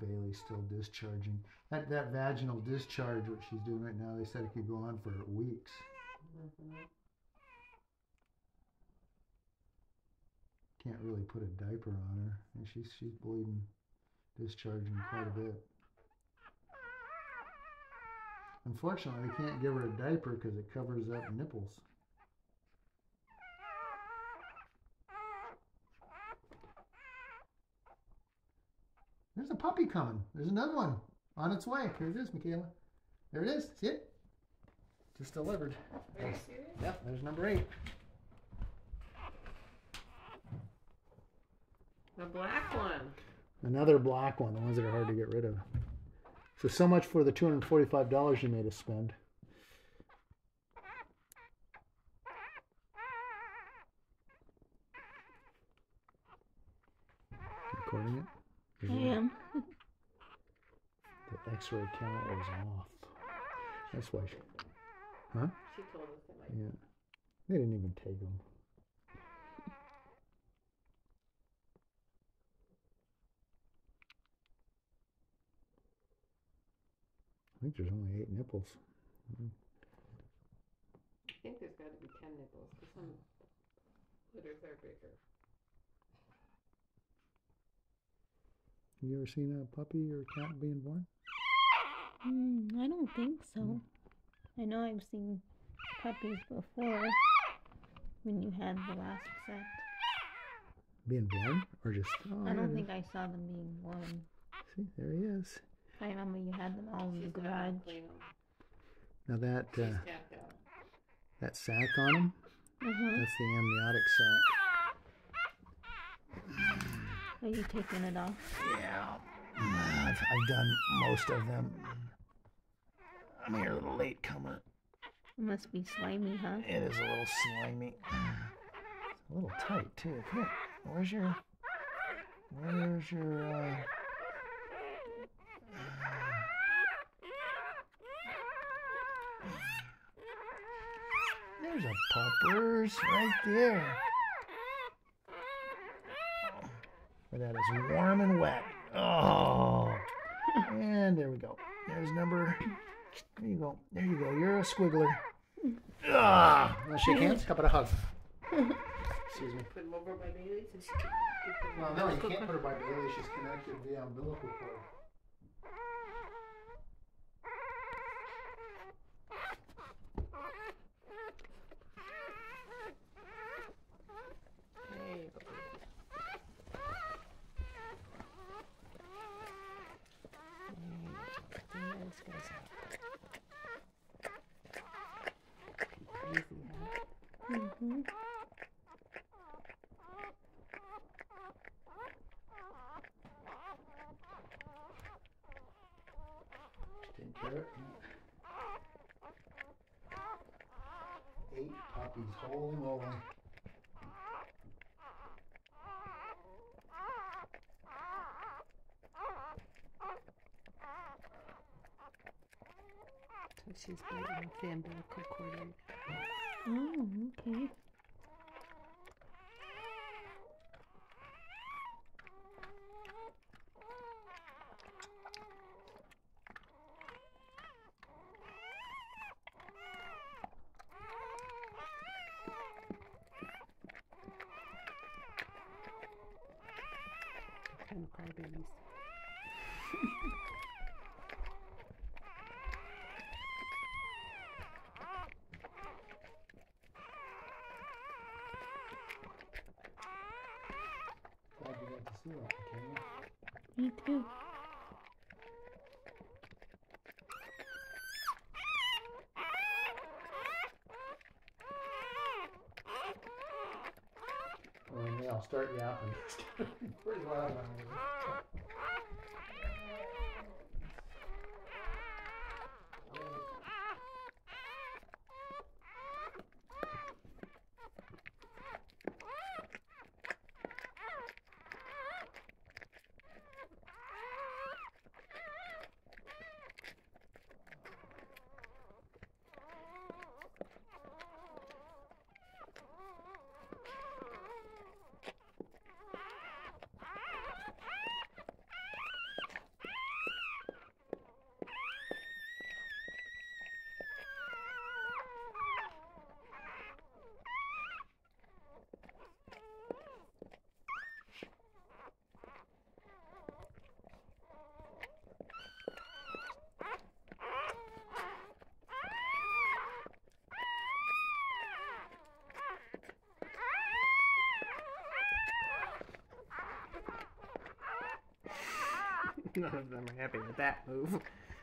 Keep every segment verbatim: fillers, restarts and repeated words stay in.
Bailey's still discharging. That that vaginal discharge, what she's doing right now, they said it could go on for weeks. Mm-hmm. Can't really put a diaper on her, and she's she's bleeding, discharging quite a bit. Unfortunately, they can't give her a diaper because it covers up nipples. There's a puppy coming. There's another one on its way. Here it is, Michaela. There it is. See it? Just delivered. Are you serious? Yep, there's number eight. The black one. Another black one, the ones that are hard to get rid of. So, so much for the two hundred forty-five dollars you made us spend. Recording it? I am. The x-ray count was off. That's why she... Huh? She told us that. Like, Yeah. They didn't even take them. I think there's only eight nipples. I think there's got to be ten nipples because some litters are bigger. Have you ever seen a puppy or a cat being born? Mm, I don't think so. Mm. I know I've seen puppies before when you had the last set. Being born? Or just... Oh, I don't yeah. think I saw them being born. See, there he is. I remember you had them all in the She's garage. not clean them. Now that She's uh, tapped out. that sac on him, Uh-huh. that's the amniotic sac. Are you taking it off? Yeah. I've, I've done most of them. I'm here a little late comer. It must be slimy, huh? It is a little slimy. It's a little tight, too. Come here. Where's your... Where's your... Uh, There's a puppers right there. Where that is warm and wet. Oh. And there we go. There's number... There you go. There you go. You're a squiggler. Ah. Want to shake hands? How about a hug? Excuse me. Put them over by Bailey so she can get them. Well, no, you can't put her by Bailey. She's connected via umbilical cord. Hey, those guys are crazy, huh? Mm-hmm. Take care of it. Eight puppies. Holy moly. So she's biting the umbilical cord. Oh, okay. Kind of crybabies. Glad you got to see that, Michaela. Me too. Well, then I'll start yapping. Pretty loud on here. None of them are happy with that move.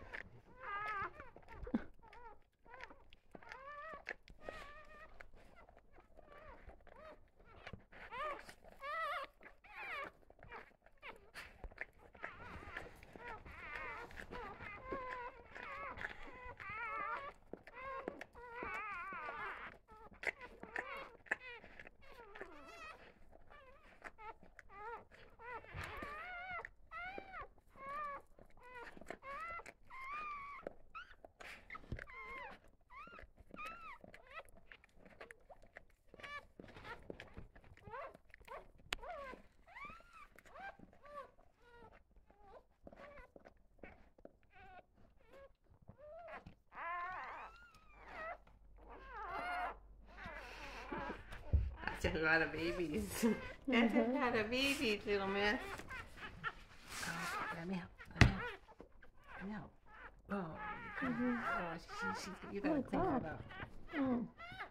That's a lot of babies. That's a lot of babies, little miss. Oh, let me help. Let me help. Let me help. Oh, you, Mhm. oh she, she, you gotta What's clean up? that up. Oh.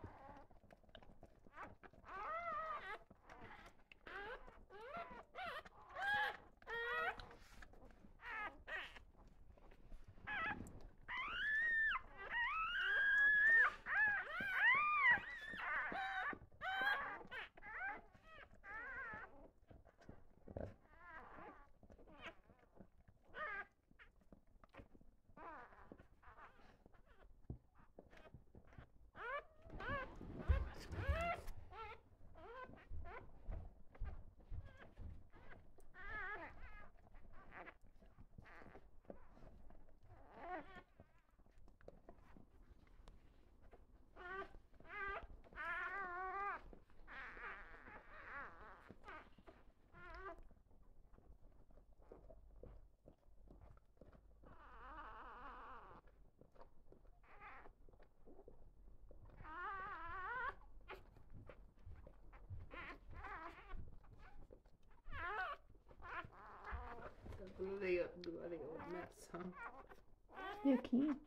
Bloody, bloody old mess, huh? They're cute.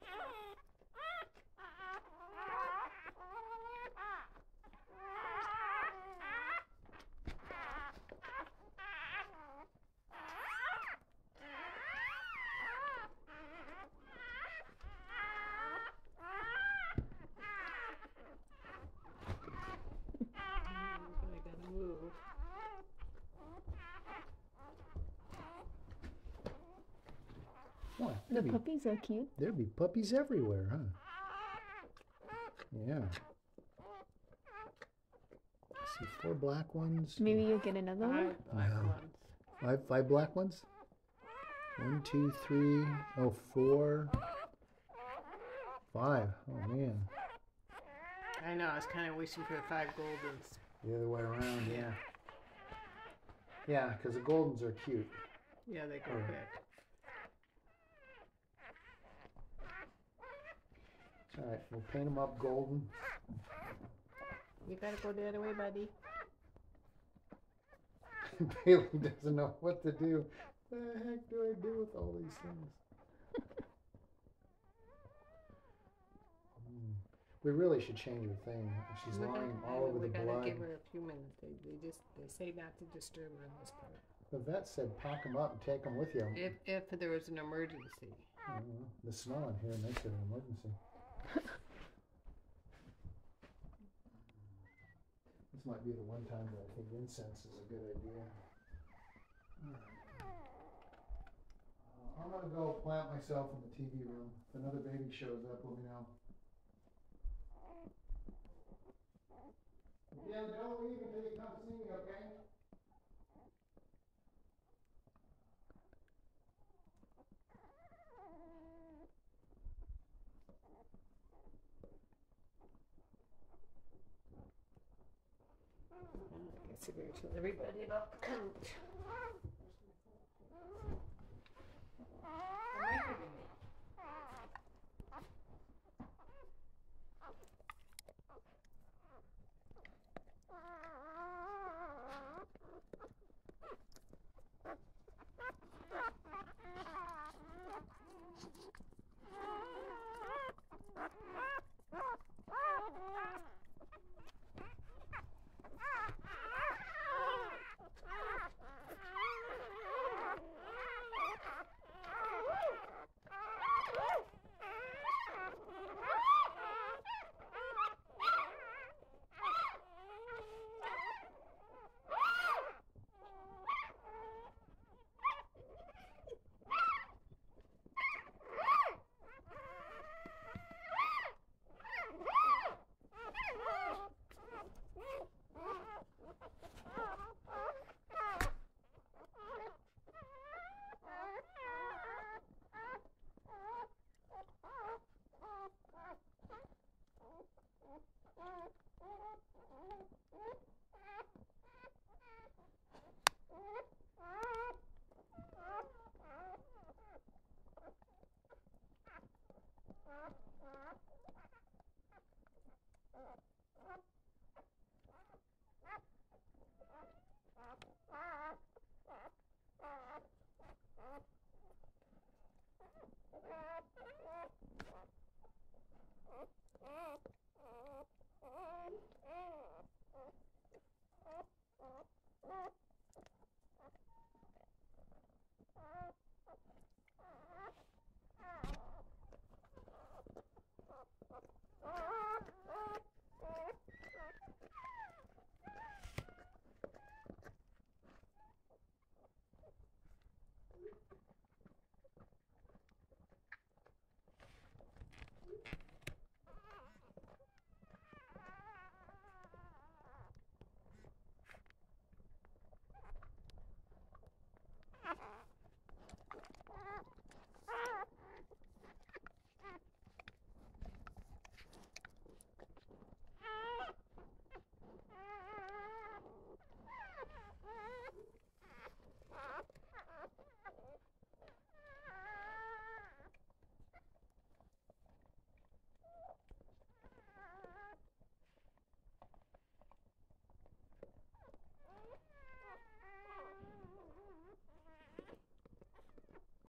I gotta move. What? The There'd be, puppies are cute. there'd be puppies everywhere, huh? Yeah. See, four black ones. Maybe you'll get another one. Five black Wow. ones. Five, five black ones? One, two, three, oh, four. Five. Oh, man. I know, I was kind of wishing for the five goldens. The other way around, yeah. Yeah, because the Goldens are cute. Yeah, they go Right. quick. It's all right. We'll paint them up golden. You gotta go the other way, buddy. Bailey doesn't know what to do. What the heck do I do with all these things? Hmm. We really should change her thing. She's We lying gotta- all over we the gotta blood. give her a few minutes. They, they just they say not to disturb her in this part. The vet said pack them up and take them with you. If if there was an emergency. I don't know. The smell in here makes it an emergency. This might be the one time that I think incense is a good idea. Alright. Uh, I'm gonna go plant myself in the T V room. If another baby shows up, let me know. Yeah, don't leave until you come see me, okay? I guess you better tell everybody about the coach.